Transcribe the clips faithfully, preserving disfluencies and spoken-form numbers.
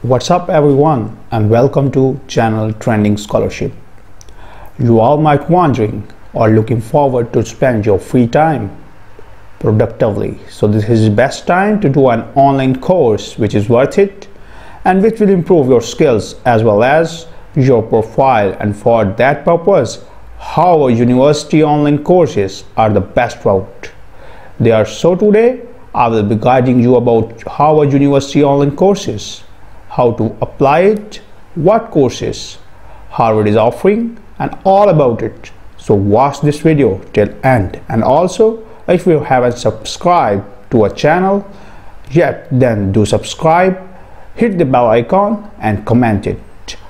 What's up everyone, and welcome to channel Trending Scholarship. You all might wondering or looking forward to spend your free time productively. So this is the best time to do an online course which is worth it and which will improve your skills as well as your profile, and for that purpose Harvard University online courses are the best route. They are so today I will be guiding you about Harvard University online courses, how to apply it, what courses Harvard is offering, and all about it. So watch this video till end, and also if you haven't subscribed to our channel yet, then do subscribe, hit the bell icon and comment it.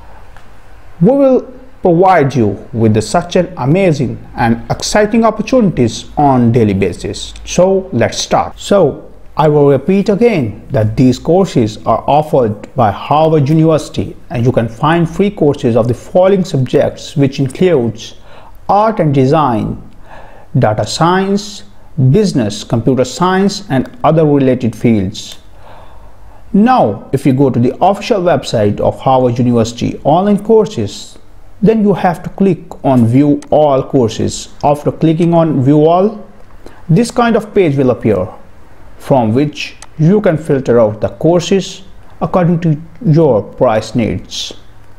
We will provide you with the such an amazing and exciting opportunities on daily basis. So let's start. So I will repeat again that these courses are offered by Harvard University, and you can find free courses of the following subjects, which includes art and design, data science, business, computer science, and other related fields. Now if you go to the official website of Harvard University online courses, then you have to click on view all courses. After clicking on view all, this kind of page will appear, from which you can filter out the courses according to your price needs.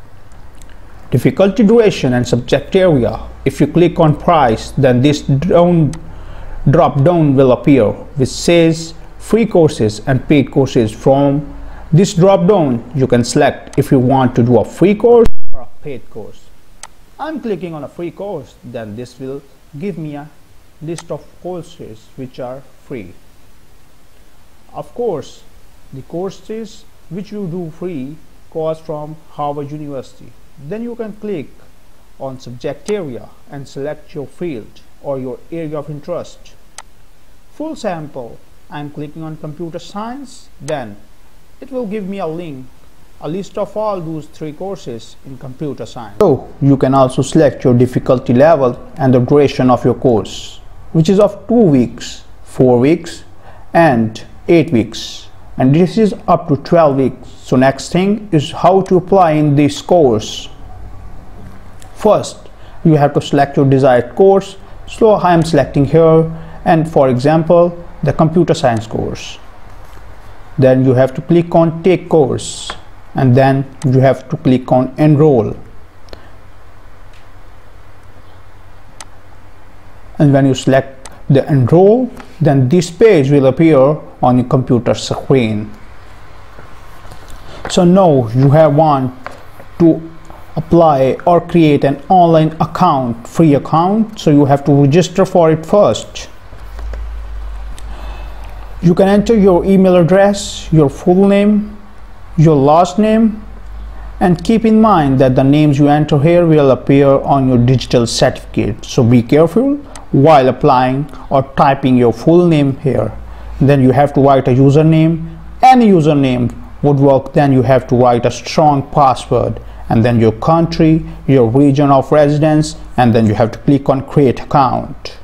Difficulty, duration, and subject area. If you click on price, then this down drop down will appear which says free courses and paid courses. From this drop down you can select if you want to do a free course or a paid course. I'm clicking on a free course, then this will give me a list of courses which are free. Of course, the courses which you do free cost from Harvard University. Then you can click on subject area and select your field or your area of interest. Full sample, I'm clicking on computer science, then it will give me a link, a list of all those three courses in computer science. So you can also select your difficulty level and the duration of your course, which is of two weeks, four weeks, and eight weeks, and this is up to twelve weeks. So next thing is how to apply in this course. First, you have to select your desired course. So I am selecting here, and for example the computer science course. Then you have to click on take course, and then you have to click on enroll. And when you select the enroll, then this page will appear on your computer screen. So now you have want to apply or create an online account, free account, so you have to register for it first. You can enter your email address, your full name, your last name, and keep in mind that the names you enter here will appear on your digital certificate. So be careful while applying or typing your full name here. Then you have to write a username. Any username would work. Then you have to write a strong password, and then your country, your region of residence, and then you have to click on create account,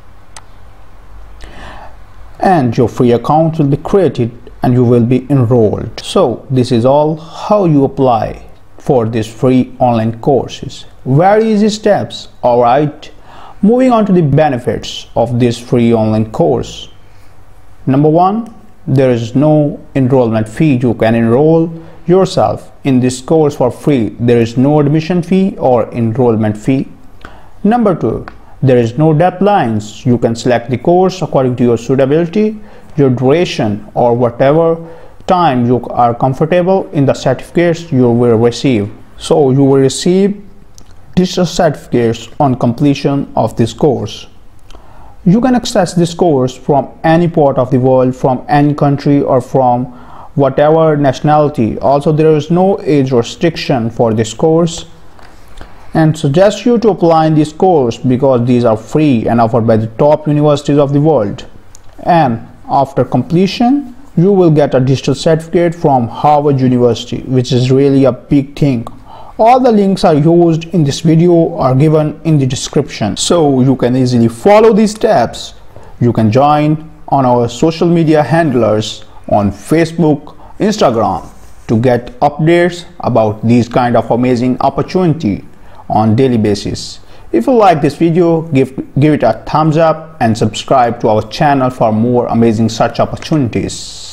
and your free account will be created and you will be enrolled. So this is all how you apply for these free online courses. Very easy steps. Alright, moving on to the benefits of this free online course. Number one, there is no enrollment fee. You can enroll yourself in this course for free. There is no admission fee or enrollment fee. Number two, there is no deadlines. You can select the course according to your suitability, your duration, or whatever time you are comfortable in the certificates you will receive. So you will receive digital certificates on completion of this course. You can access this course from any part of the world, from any country, or from whatever nationality. Also, there is no age restriction for this course, and suggest you to apply in this course because these are free and offered by the top universities of the world. And after completion you will get a digital certificate from Harvard University, which is really a big thing. All the links are used in this video are given in the description, so you can easily follow these steps. You can join on our social media handlers on Facebook, Instagram, to get updates about these kind of amazing opportunity on daily basis. If you like this video, give give it a thumbs up and subscribe to our channel for more amazing such opportunities.